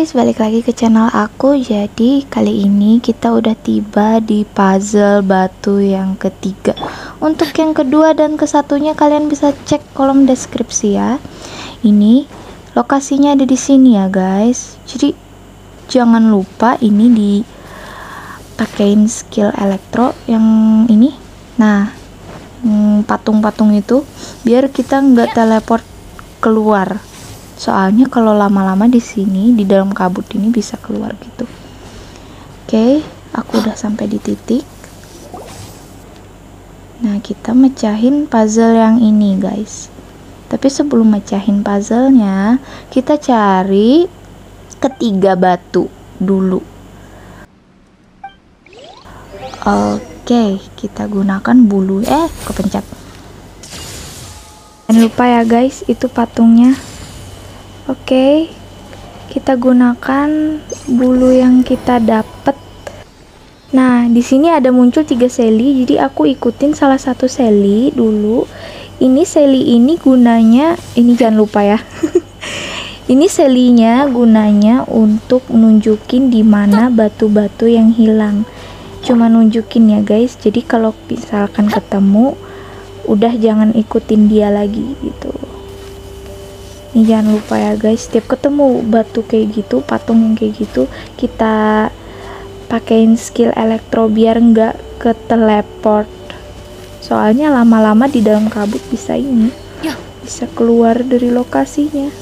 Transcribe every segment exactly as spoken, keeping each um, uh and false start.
guys, balik lagi ke channel aku. Jadi kali ini kita udah tiba di puzzle batu yang ketiga. Untuk yang kedua dan kesatunya kalian bisa cek kolom deskripsi ya. Ini lokasinya ada di sini ya guys. Jadi jangan lupa ini dipakein skill elektro yang ini. Nah, patung-patung itu biar kita nggak teleport keluar. Soalnya kalau lama-lama di sini di dalam kabut ini bisa keluar gitu. Oke, aku udah sampai di titik. Nah, kita mecahin puzzle yang ini, guys. Tapi sebelum mecahin puzzlenya, kita cari ketiga batu dulu. Oke, kita gunakan bulu. Eh, kepencet. Jangan lupa ya, guys, itu patungnya. Oke, kita gunakan bulu yang kita dapat. Nah, di sini ada muncul tiga seli, jadi aku ikutin salah satu seli dulu. Ini seli ini gunanya, ini jangan lupa ya. Ini selinya gunanya untuk nunjukin di mana batu-batu yang hilang. Cuma nunjukin ya guys. Jadi kalau misalkan ketemu, udah jangan ikutin dia lagi gitu. Ini jangan lupa ya guys, setiap ketemu batu kayak gitu, patung yang kayak gitu, kita pakein skill elektro biar nggak ke teleport. Soalnya lama-lama di dalam kabut bisa ini, bisa keluar dari lokasinya.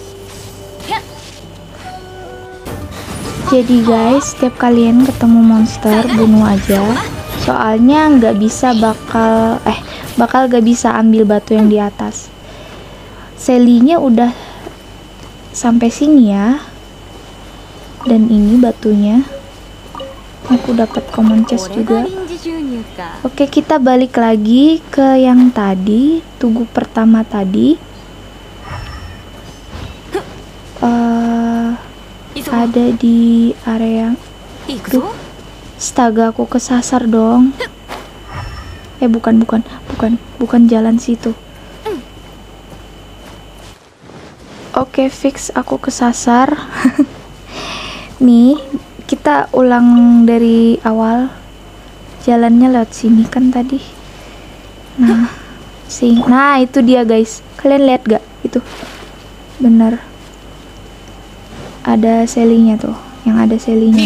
Jadi guys, setiap kalian ketemu monster, bunuh aja. Soalnya nggak bisa bakal, eh bakal nggak bisa ambil batu yang di atas. Selinya udah sampai sini ya, dan ini batunya aku dapat common chest juga. Oke, kita balik lagi ke yang tadi, tugu pertama tadi. Uh, ada di area. Duh, astaga, aku kesasar dong. Eh bukan bukan bukan bukan jalan situ. Oke, fix aku kesasar. Nih, kita ulang dari awal. Jalannya lewat sini kan tadi. Nah, sing. Nah, itu dia guys. Kalian lihat gak? Itu. Bener. Ada selinya tuh, yang ada selinya.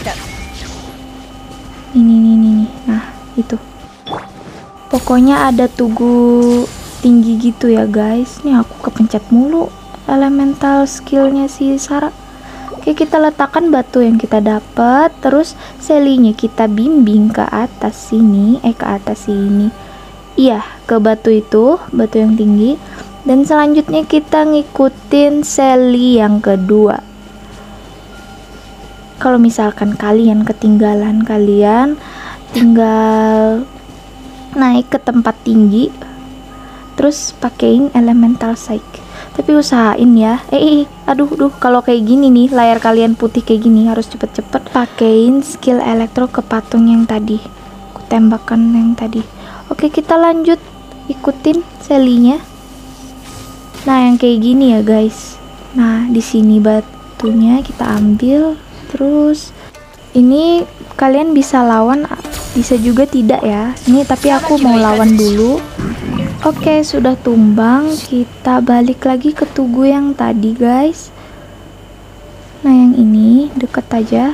Ini nih nih nih. Nah, itu. Pokoknya ada tugu tinggi gitu ya guys. Nih aku kepencet mulu elemental skillnya si Sarah. Oke, kita letakkan batu yang kita dapat, terus selinya kita bimbing ke atas sini, eh ke atas sini. Iya, ke batu itu, batu yang tinggi. Dan selanjutnya kita ngikutin seli yang kedua. Kalau misalkan kalian ketinggalan, kalian tinggal naik ke tempat tinggi, terus pakein elemental psych. Tapi usahain ya, eh, eh aduh, duh, kalau kayak gini nih, layar kalian putih kayak gini, harus cepet-cepet pakein skill elektro ke patung yang tadi, aku tembakan yang tadi. Oke, kita lanjut, ikutin selinya. Nah, yang kayak gini ya guys. Nah, di sini batunya kita ambil, terus ini kalian bisa lawan, bisa juga tidak ya. Ini tapi aku mau lawan dulu. Oke, sudah tumbang. Kita balik lagi ke tugu yang tadi guys. Nah, yang ini deket aja.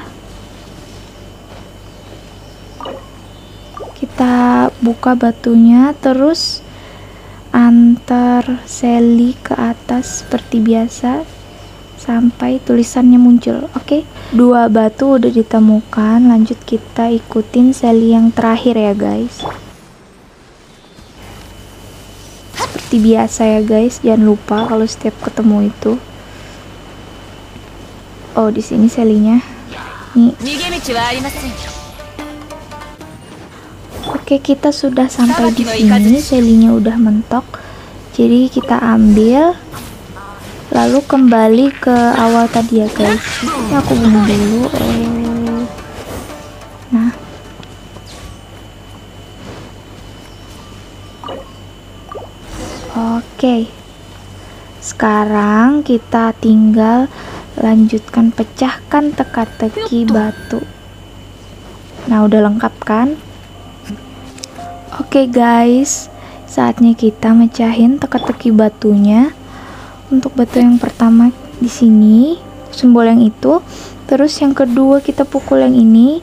Kita buka batunya, terus antar seli ke atas seperti biasa sampai tulisannya muncul. Oke, dua batu udah ditemukan. Lanjut kita ikutin seli yang terakhir ya guys. Seperti biasa ya guys, jangan lupa kalau setiap ketemu itu. Oh, di sini selinya. Nih. Oke, kita sudah sampai di sini, selinya udah mentok. Jadi kita ambil, lalu kembali ke awal tadi ya guys. Ini aku bunuh dulu. Oh. Nah. Oke, sekarang kita tinggal Lanjutkan pecahkan teka-teki batu. Nah, udah lengkap kan? Oke guys, saatnya kita mecahin teka-teki batunya. Untuk batu yang pertama di sini, simbol yang itu. Terus yang kedua kita pukul yang ini.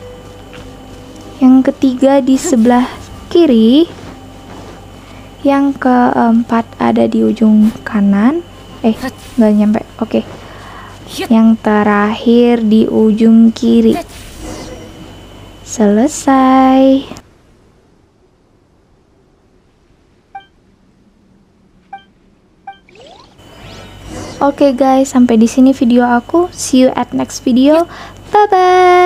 Yang ketiga di sebelah kiri. Yang keempat ada di ujung kanan. Eh, nggak nyampe. Oke. Yang terakhir di ujung kiri. Selesai. Oke guys, sampai di sini video aku. See you at next video. Bye bye.